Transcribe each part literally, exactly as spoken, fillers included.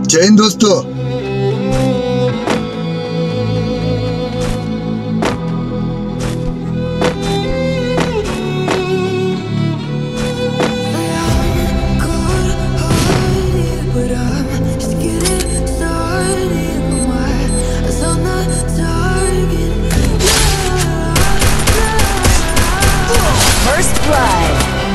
जय हिंद दोस्तों। First blood.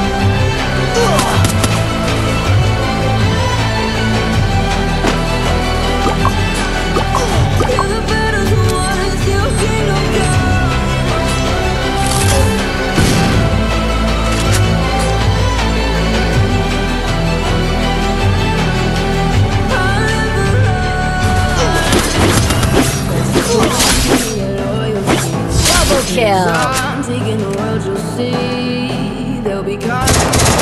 Double kill. I'm taking the world, you'll see. They'll be calling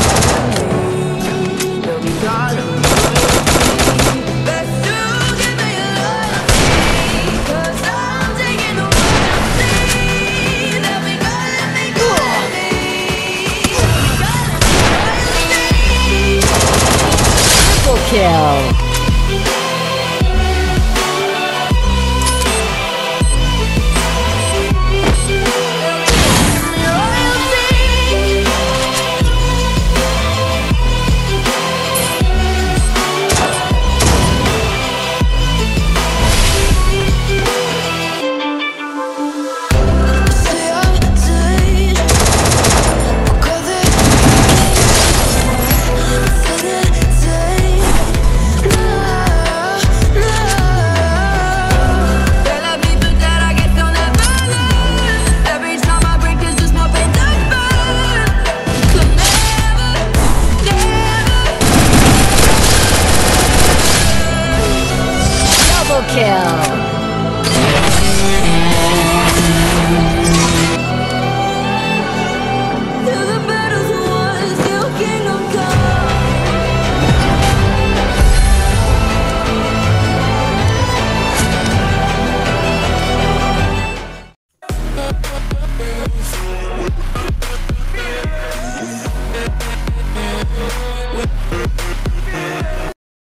me. They'll be calling me. Best to give me a loyalty, 'cause I'm taking the world, you'll see. They'll be calling me, calling me. Triple kill. Kill.